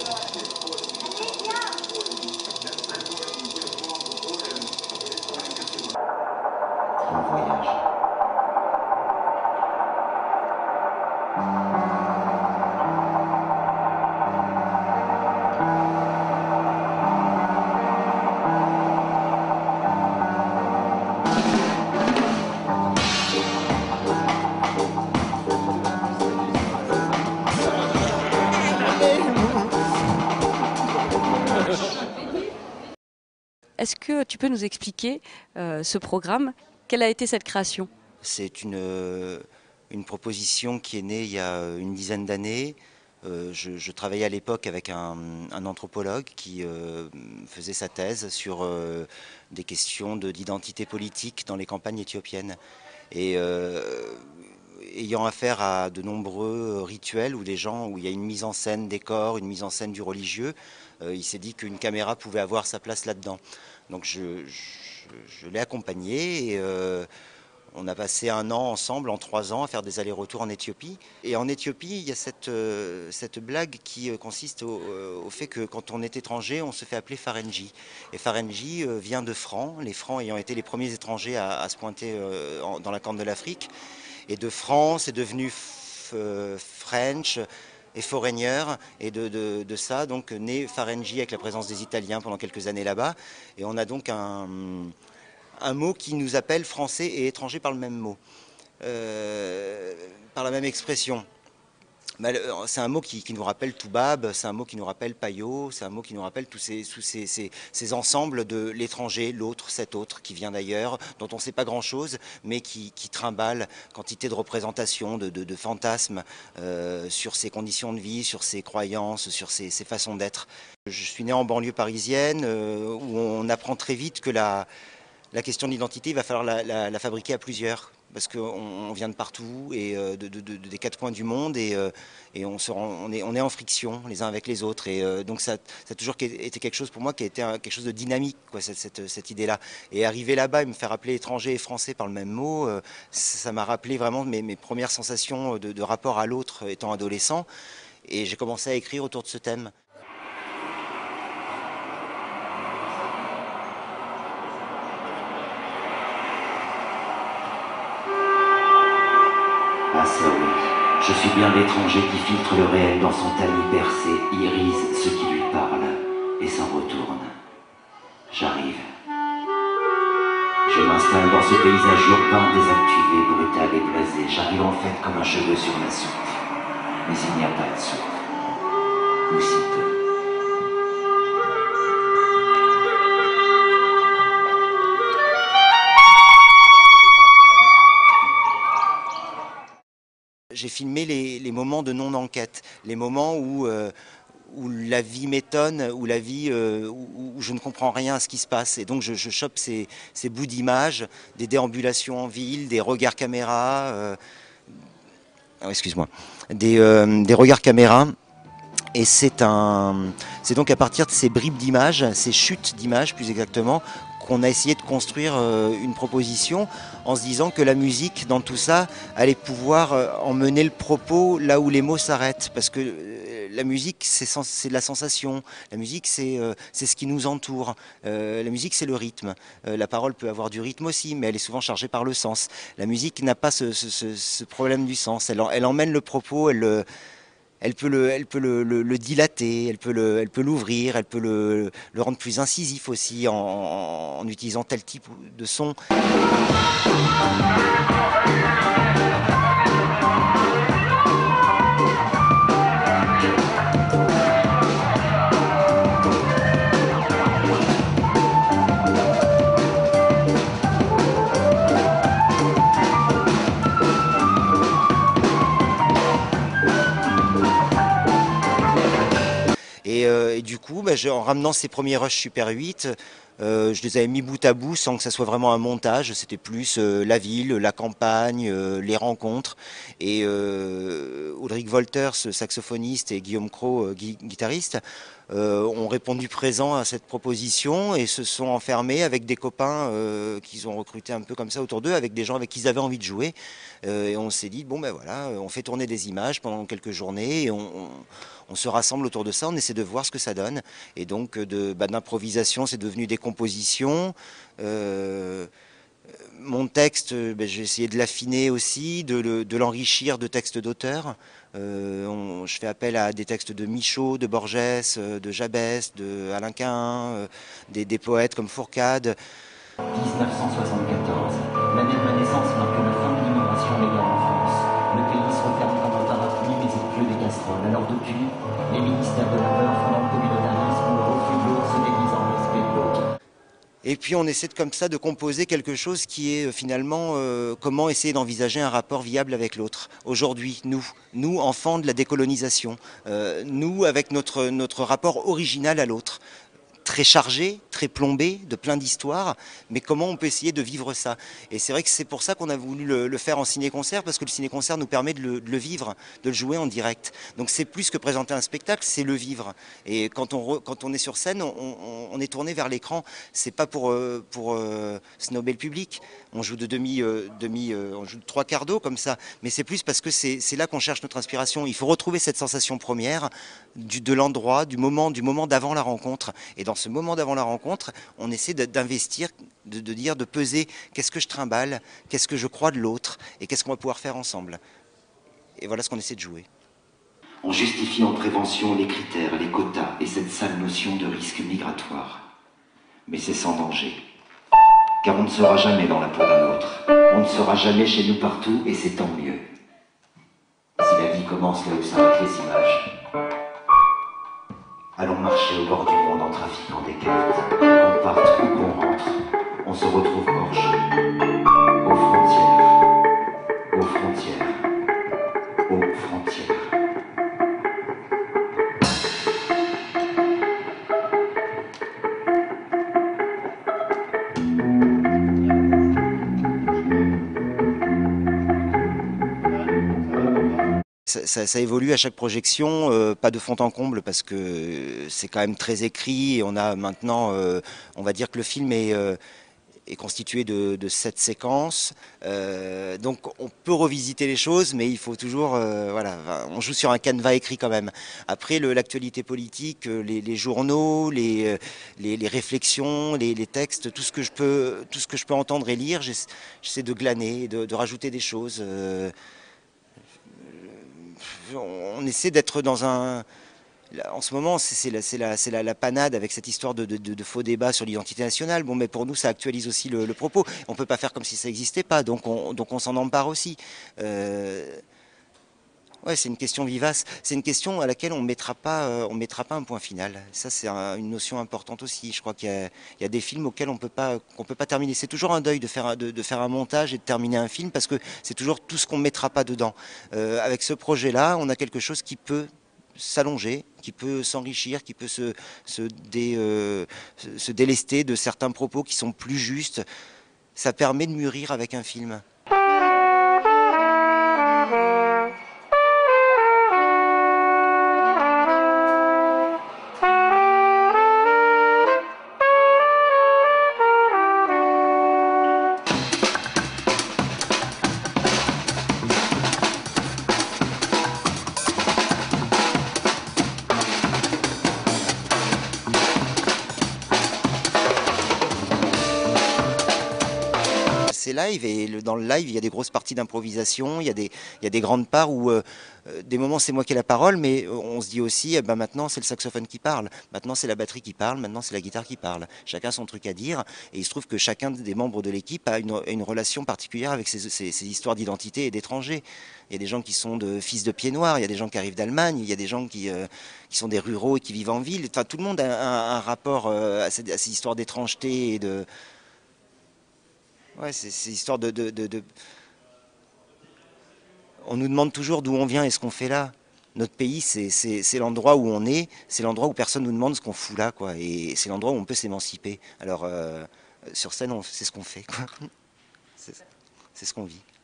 Grand voyage. Est-ce que tu peux nous expliquer ce programme? Quelle a été cette création? C'est une proposition qui est née il y a une dizaine d'années. Je travaillais à l'époque avec un anthropologue qui faisait sa thèse sur des questions d'identité politique dans les campagnes éthiopiennes. Et ayant affaire à de nombreux rituels où il y a une mise en scène des corps, une mise en scène du religieux, il s'est dit qu'une caméra pouvait avoir sa place là-dedans. Donc je l'ai accompagné et on a passé un an ensemble, en 3 ans, à faire des allers-retours en Éthiopie. Et en Éthiopie, il y a cette blague qui consiste au fait que quand on est étranger, on se fait appeler Farenji. Et Farenji vient de Francs, les Francs ayant été les premiers étrangers à se pointer dans la Corne de l'Afrique. Et de Francs, c'est devenu French et Foreigner, et de ça, donc, né Farenji avec la présence des Italiens pendant quelques années là-bas. Et on a donc un mot qui nous appelle français et étranger par le même mot, par la même expression. C'est un mot qui nous rappelle Toubab, c'est un mot qui nous rappelle Payot, c'est un mot qui nous rappelle tous ces ensembles de l'étranger, l'autre, cet autre qui vient d'ailleurs, dont on ne sait pas grand-chose, mais qui trimballe quantité de représentations, de fantasmes sur ses conditions de vie, sur ses croyances, sur ses façons d'être. Je suis né en banlieue parisienne, où on apprend très vite que la question de l'identité, il va falloir la fabriquer à plusieurs, parce qu'on vient de partout et des 4 coins du monde et on est en friction les uns avec les autres. Et donc ça a toujours été quelque chose pour moi qui a été quelque chose de dynamique, quoi, cette idée-là. Et arriver là-bas et me faire appeler étranger et français par le même mot, ça m'a rappelé vraiment mes premières sensations de rapport à l'autre étant adolescent. Et j'ai commencé à écrire autour de ce thème. Ah ça oui, je suis bien l'étranger qui filtre le réel dans son tamis percé, irise ce qui lui parle et s'en retourne. J'arrive. Je m'installe dans ce paysage urbain désactivé, brutal et blasé. J'arrive en fait comme un cheveu sur la soupe. Mais il n'y a pas de soupe. Ou si peu. J'ai filmé les moments de non-enquête, les moments où la vie m'étonne, où je ne comprends rien à ce qui se passe. Et donc je chope ces bouts d'images, des déambulations en ville, des regards caméra, excuse-moi, des regards caméra. Et c'est donc à partir de ces bribes d'images, ces chutes d'images plus exactement, qu'on a essayé de construire une proposition en se disant que la musique dans tout ça allait pouvoir emmener le propos là où les mots s'arrêtent, parce que la musique c'est de la sensation, la musique c'est ce qui nous entoure, la musique c'est le rythme, la parole peut avoir du rythme aussi, mais elle est souvent chargée par le sens. La musique n'a pas ce problème du sens, elle emmène le propos, elle peut le dilater, elle peut l'ouvrir, elle peut le rendre plus incisif aussi en utilisant tel type de son. Et du coup, en ramenant ces premiers rushs Super 8, Je les avais mis bout à bout sans que ça soit vraiment un montage. C'était plus la ville, la campagne, les rencontres. Et Ulrich Wolters, saxophoniste, et Guillaume Cros, guitariste, ont répondu présent à cette proposition et se sont enfermés avec des copains qu'ils ont recrutés un peu comme ça autour d'eux, avec des gens avec qui ils avaient envie de jouer. Et on s'est dit, bon ben voilà, on fait tourner des images pendant quelques journées et on se rassemble autour de ça, on essaie de voir ce que ça donne. Et donc d'improvisation, c'est devenu des compositions. Mon texte, j'ai essayé de l'affiner aussi, de l'enrichir de textes d'auteurs. Je fais appel à des textes de Michaud, de Borges, de Jabès, de Alain Quint, des poètes comme Fourcade. 1974, l'année de ma naissance marque la fin de l'immigration légale en France. Le pays se referme comme un parapluie, mais il pleut des casseroles. Alors depuis, les ministères de la peur font dans le communautarisme, le refus de l'autre se déguise en respect de l'autre. Et puis on essaie comme ça de composer quelque chose qui est finalement comment essayer d'envisager un rapport viable avec l'autre. Aujourd'hui, nous enfants de la décolonisation, nous avec notre rapport original à l'autre. Très chargé, très plombé, de plein d'histoires, mais comment on peut essayer de vivre ça? Et c'est vrai que c'est pour ça qu'on a voulu le faire en ciné-concert, parce que le ciné-concert nous permet de le vivre, de le jouer en direct. Donc c'est plus que présenter un spectacle, c'est le vivre. Et quand on est sur scène, on est tourné vers l'écran. C'est pas pour snobber le public. On joue on joue de trois quarts d'eau comme ça, mais c'est plus parce que c'est là qu'on cherche notre inspiration. Il faut retrouver cette sensation première de l'endroit, du moment d'avant la rencontre. Et dans ce moment d'avant la rencontre, on essaie d'investir, de peser qu'est-ce que je trimballe, qu'est-ce que je crois de l'autre et qu'est-ce qu'on va pouvoir faire ensemble. Et voilà ce qu'on essaie de jouer. On justifie en prévention les critères, les quotas et cette sale notion de risque migratoire. Mais c'est sans danger. Car on ne sera jamais dans la peau d'un autre. On ne sera jamais chez nous partout et c'est tant mieux. Si la vie commence là où s'arrêtent les images, allons marcher au bord du monde en trafiquant des quêtes. Qu'on parte ou qu'on rentre, on se retrouve gorgé. Aux frontières, aux frontières, aux frontières. Ça évolue à chaque projection, pas de fond en comble parce que c'est quand même très écrit et on a maintenant, on va dire que le film est constitué de 7 séquences, donc on peut revisiter les choses, mais il faut toujours, voilà, on joue sur un canevas écrit quand même. Après l'actualité politique, les journaux, les réflexions, les textes, tout ce que je peux entendre et lire, j'essaie de glaner, de rajouter des choses. On essaie d'être dans un... En ce moment, c'est la panade avec cette histoire de faux débats sur l'identité nationale. Bon, mais pour nous, ça actualise aussi le propos. On ne peut pas faire comme si ça n'existait pas, donc on s'en empare aussi. Ouais, c'est une question vivace. C'est une question à laquelle on mettra pas un point final. Ça, c'est une notion importante aussi. Je crois qu'il y a des films auxquels qu'on peut pas terminer. C'est toujours un deuil de faire un montage et de terminer un film parce que c'est toujours tout ce qu'on mettra pas dedans. Avec ce projet-là, on a quelque chose qui peut s'allonger, qui peut s'enrichir, qui peut se délester de certains propos qui sont plus justes. Ça permet de mûrir avec un film. C'est live et dans le live il y a des grosses parties d'improvisation, il y a des grandes parts où des moments c'est moi qui ai la parole, mais on se dit aussi eh ben maintenant c'est le saxophone qui parle, maintenant c'est la batterie qui parle, maintenant c'est la guitare qui parle. Chacun a son truc à dire et il se trouve que chacun des membres de l'équipe a une relation particulière avec ces histoires d'identité et d'étrangers. Il y a des gens qui sont fils de pieds noirs, il y a des gens qui arrivent d'Allemagne, il y a des gens qui sont des ruraux et qui vivent en ville. Enfin, tout le monde a un rapport à ces histoires d'étrangeté et de... Ouais, c'est histoire On nous demande toujours d'où on vient et ce qu'on fait là. notre pays, c'est l'endroit où on est, c'est l'endroit où personne nous demande ce qu'on fout là, quoi. Et c'est l'endroit où on peut s'émanciper. Alors, sur scène, c'est ce qu'on fait, quoi. C'est ce qu'on vit.